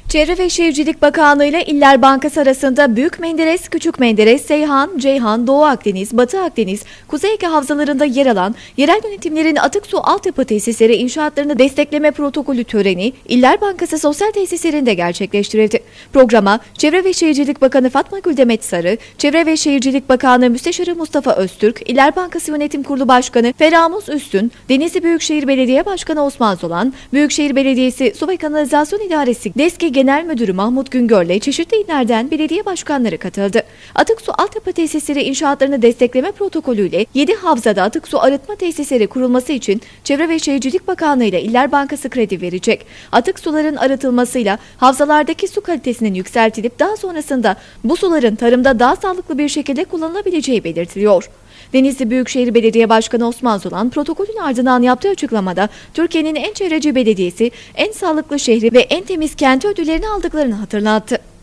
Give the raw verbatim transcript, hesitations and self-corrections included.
Çevre ve Şehircilik Bakanlığı ile İller Bankası arasında Büyük Menderes, Küçük Menderes, Seyhan, Ceyhan, Doğu Akdeniz, Batı Akdeniz, Kuzey Ege havzalarında yer alan yerel yönetimlerin atık su altyapı tesisleri inşaatlarını destekleme protokolü töreni İller Bankası sosyal tesislerinde gerçekleştirildi. Programa Çevre ve Şehircilik Bakanı Fatma Gül Demet Sarı, Çevre ve Şehircilik Bakanı Müsteşarı Mustafa Öztürk, İller Bankası Yönetim Kurulu Başkanı Feramuz Üstün, Denizli Büyükşehir Belediye Başkanı Osman Zolan, Büyükşehir Belediyesi Su ve Kanalizasyon İdaresi DESKİ Genel Müdürü Mahmut Güngör'le çeşitli illerden belediye başkanları katıldı. Atık su altyapı tesisleri inşaatlarını destekleme protokolüyle yedi havzada atık su arıtma tesisleri kurulması için Çevre ve Şehircilik Bakanlığı ile İller Bankası kredi verecek. Atık suların arıtılmasıyla havzalardaki su kalitesinin yükseltilip daha sonrasında bu suların tarımda daha sağlıklı bir şekilde kullanılabileceği belirtiliyor. Denizli Büyükşehir Belediye Başkanı Osman Zolan, protokolün ardından yaptığı açıklamada Türkiye'nin en çevreci belediyesi, en sağlıklı şehri ve en temiz kenti ödüllerini aldıklarını hatırlattı.